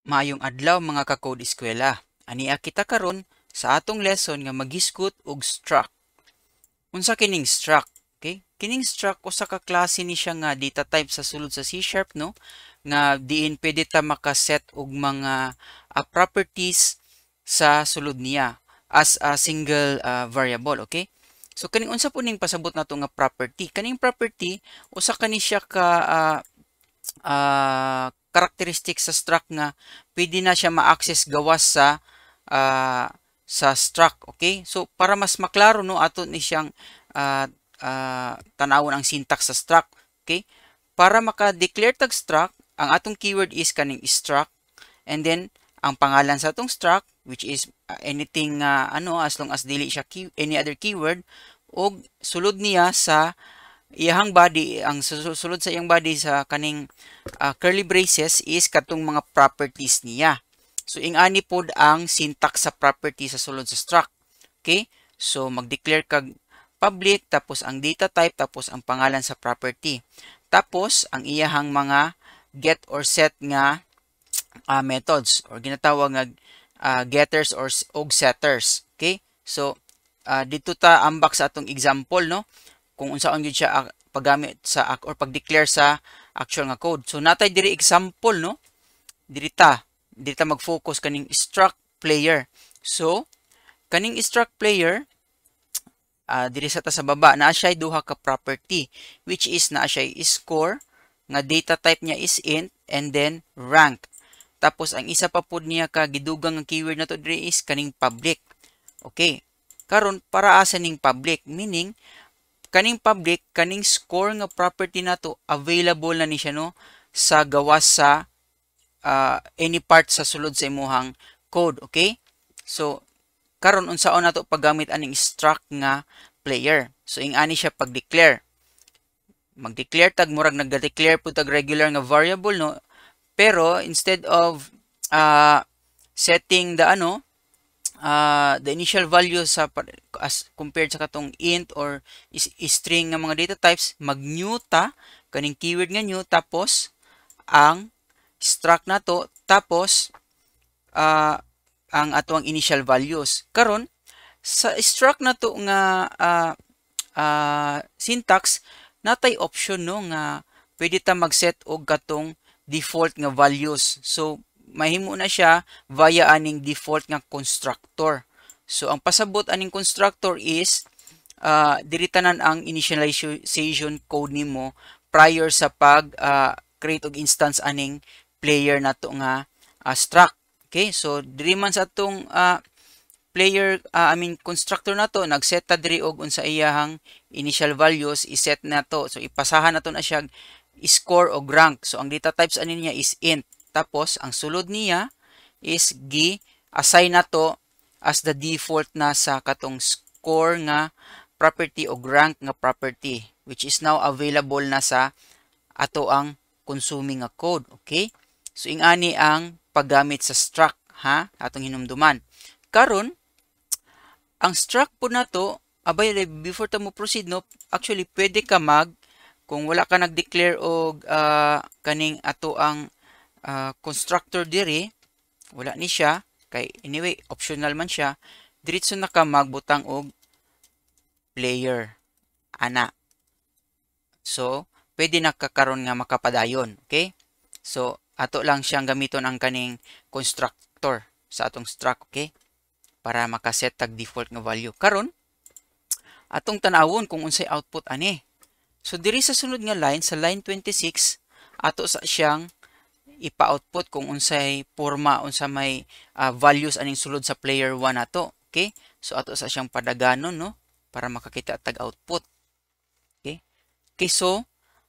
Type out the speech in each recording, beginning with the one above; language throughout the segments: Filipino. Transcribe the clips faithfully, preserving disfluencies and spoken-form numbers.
Maayong adlaw mga ka-code eskwela. Ania kita karon sa atong lesson nga maghisgot og struct. Unsa kining struct? Okay? Kining struct usa ka klase ni siya nga data type sa sulod sa C sharp no nga diin pwede ta makaset og mga uh, properties sa sulod niya as a single uh, variable, okay? So kaning unsa po ning pasabot nato nga property? Kaning property usa kani siya ka uh, uh, characteristic sa struct nga pwede na siya ma-access gawas sa uh, sa struct, okay? So para mas maklaro no ato ni siyang uh, uh, tanawon ang syntax sa struct, okay? Para maka-declare tag struct, ang atong keyword is kaning struct, and then ang pangalan sa atong struct which is uh, anything uh, ano as long as dili siya key, any other keyword, og sulod niya sa iyang body, ang sulod sa iyang body sa kaning uh, curly braces is katong mga properties niya. So ingani pod ang syntax sa property sa sulod sa struct. Okay? So mag-declare kag public tapos ang data type tapos ang pangalan sa property. Tapos ang iyahang mga get or set nga uh, methods or ginatawag nga uh, getters or og setters. Okay? So uh, dito ta ambak sa atong example no kung unsaon gyud siya uh, paggamit sa or pag-declare sa actual nga code. So natay diri example no. Diri ta diri ta mag-focus kaning struct player. So kaning struct player uh, diri sa ta sa baba naa siya duha ka property which is naa siya score nga data type niya is int and then rank. Tapos ang isa pa pud niya ka gidugang nga keyword nato diri is kaning public. Okay. Karon para asa ning public meaning kaning public kaning score nga property nato available na ni siya no sa gawas sa uh, any part sa sulod sa imuhang code, okay? So karon unsaon nato paggamit aning struct nga player. So ingani siya pag-declare. Mag-declare tag murag nag-declare pud tag regular nga variable no. Pero instead of uh, setting the ano uh, the initial value sa as compared sa katong int or is, is string nga mga data types, mag-new ta kaning keyword nga new tapos ang struct nato tapos uh, ang atong initial values. Karon sa struct nato nga uh, uh, syntax natay option no nga pwede ta mag-set og katong default nga values. So mahimo na siya via aning default nga constructor. So ang pasabot aning constructor is uh, diri tanan ang initialization code nimo prior sa pag uh, create og instance aning player nato nga uh, struct. Okay? So diri man sa atong uh, player uh, I mean constructor nato nagset ta diri og unsa iyahang initial values iset nato. So ipasahan nato na siya score o rank. So ang data types ani niya is int. Tapos ang sulod niya is gi-assign nato as the default na sa katong score nga property o rank nga property which is now available na sa ato ang consuming nga code. Okay? So ingani ang paggamit sa struct ha atong hinumduman. Karon ang struct po nato abay before ta mo proceed no actually pwede ka mag kung wala ka nag-declare og uh, kaning ato ang uh, constructor diri, wala ni siya kay anyway optional man siya, diretso na ka magbutang og player ana. So pwede na kakaron nga makapadayon, okay? So ato lang siyang gamiton ang kaning constructor sa atong struct, okay? Para makaset tag default nga value. Karon atong tan-awon kung unsay output ani. So diri sa sunod nga line sa line twenty-six ato sa siyang ipa-output kung unsay porma unsa may uh, values aning sulod sa player one nato, okay? So ato sa siyang padaganon no para makakita tag output. Okay? Okay, so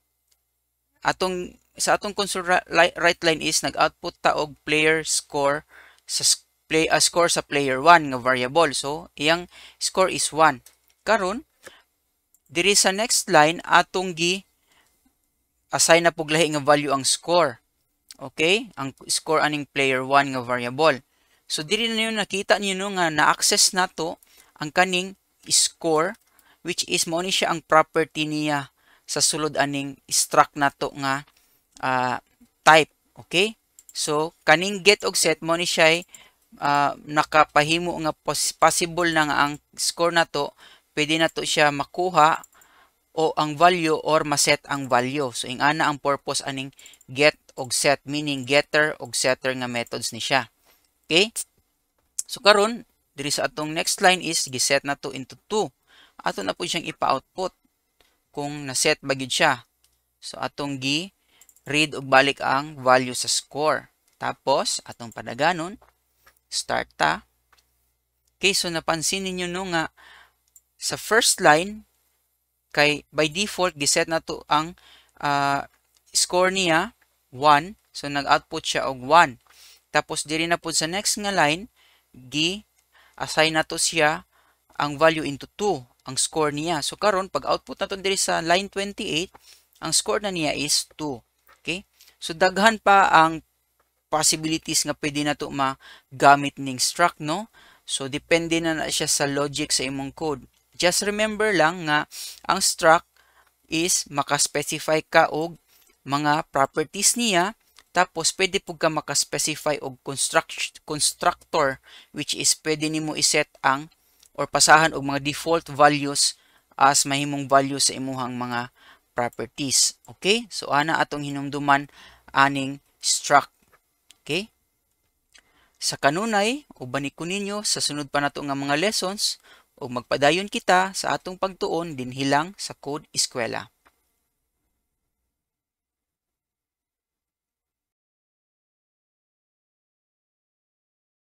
atong sa atong console right line is nag-output ta og player score sa play uh, score sa player one nga variable. So iyang score is one. Karon diri sa next line atong gi assign na pug lahi nga value ang score. Okay? Ang score aning player one nga variable. So diri na niyo nakita niyo no, nga na-access nato ang kaning score which is mao ni siya ang property niya sa sulod aning struct nato nga uh, type. Okay? So kaning get og set mo ni siya uh, nakapahimo nga pos possible na nga ang score nato pwede nato siya makuha o ang value or maset ang value. So ing ana ang purpose aning get og set, meaning getter og setter nga methods ni siya. Okay? So karon diri sa atong next line is giset na to into two. Ato na po siyang ipa-output kung na-set ba gyud siya. So atong gi read og balik ang value sa score. Tapos atong padaganon start ta. Okay, so napansin ninyo no nga sa first line kay by default giset na to ang uh, score niya one. So nag-output siya og one. Tapos diri na po sa next nga line gi-assign na to siya ang value into two, ang score niya. So karon pag output nato diri sa line twenty-eight, ang score na niya is two. Okay? So daghan pa ang possibilities nga pwede na to magamit ning struct, no? So depende na na siya sa logic sa imong code. Just remember lang nga ang struct is maka-specify ka og mga properties niya. Tapos, pwede po ka makaspecify og construct, constructor which is pwede nimo iset ang or pasahan og mga default values as mahimong value sa imuhang mga properties. Okay? So, ana atong hinumduman aning struct. Okay? Sa kanunay, ubanik ko ninyo sa sunod pa nato nga mga lessons o magpadayon kita sa atong pagtuon dinhi lang sa Code Eskwela.